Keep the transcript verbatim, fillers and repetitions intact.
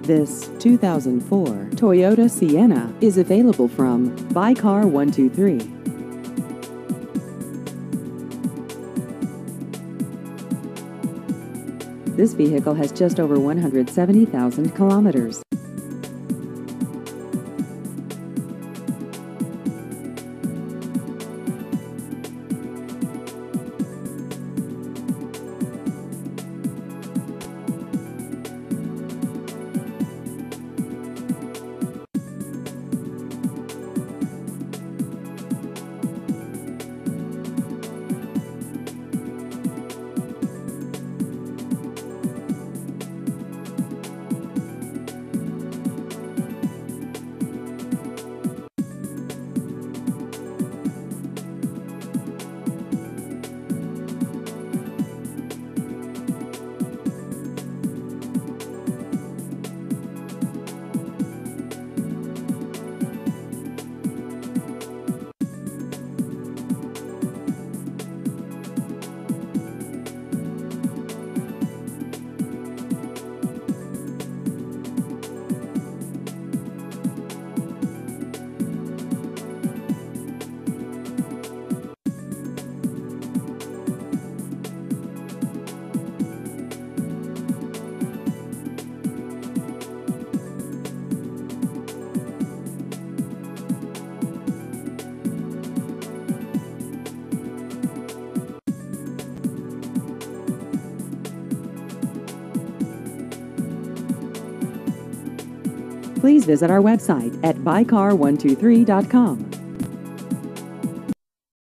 This two thousand four Toyota Sienna is available from Buy Car one two three. This vehicle has just over one hundred seventy thousand kilometers. Please visit our website at buy car one two three dot com.